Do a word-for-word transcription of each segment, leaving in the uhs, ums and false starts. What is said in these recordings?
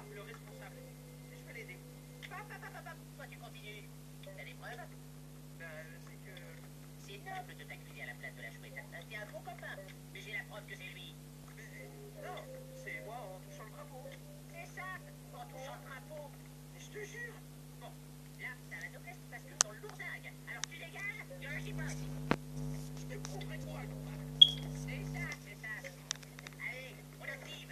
le responsable. Je vais l'aider. Papa, papa, papa, toi tu continues. T'as des preuves? Ben, c'est que... C'est noble de t'accuser à la place de la chouette. T'es un bon copain. Mais j'ai la preuve que c'est lui. Mais non, c'est moi en touchant le drapeau. C'est ça, en touchant le drapeau. Je te jure. Bon, là, t'as la noblesse qui passe que dans le lourdingue. Alors tu dégages, tu réagis pas ici. Je te prouverai toi le coupable. C'est ça, c'est ça. Allez, on active.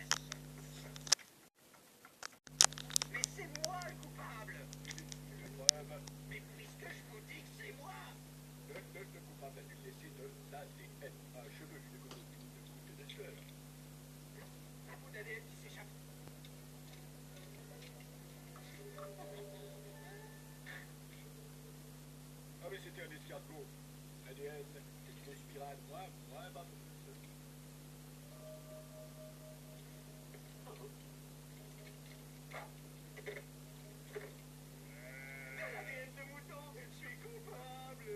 Mais c'est moi le coupable. Mais puisque je vous dis que c'est moi. Le, le, le coupable a dû laisser de l'A D N, un cheveu, une goutte de goutte de sueur. Un bout d'A D N qui s'échappe. Ah mais c'était un escargot. L'A D N, c'est une spirale moins, moins basse. L'A D N de mouton, je suis coupable.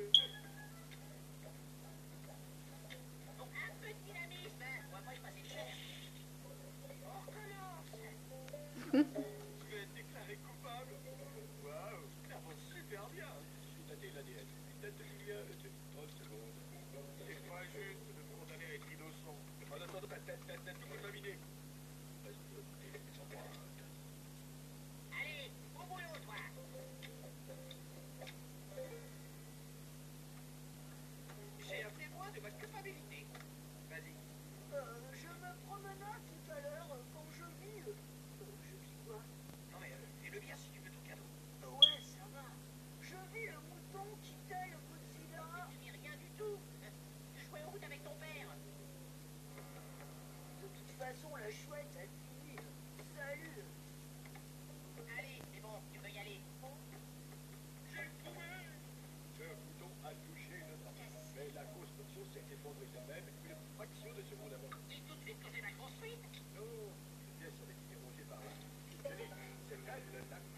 Bon, un peu de dynamisme, on va pas y passer de cher. On recommence. Je vais être déclaré coupable. Waouh, ça va super bien. Je suis daté l'A D N. Tête de Julien, trente secondes. C'est pas juste de me condamner à être innocent. En attendant, ta tête, ta tête, contaminée. Allez, au boulot, toi. J'ai un témoin de ma culpabilité. Vas-y. Euh, je me promenais tout à l'heure euh, quand je vis... Euh, euh, je vis quoi? Non mais, euh, fais-le bien si tu veux ton cadeau. Euh, Ouais, ça va. Je vis le mouton qui taille Godzilla. Tu vis rien du tout. Tu jouais en route avec ton père. De toute façon, la chouette a fini. Salut. Allez, c'est bon, tu peux y aller. J'ai trouvé. Ce bouton a touché une dent. Mais la grosse portion s'est effondrée d'elle-même une fraction de seconde avant. Dis tout de suite que c'est ma grosse fuite. Non, cette pièce avait été rongée par un... C'est elle, la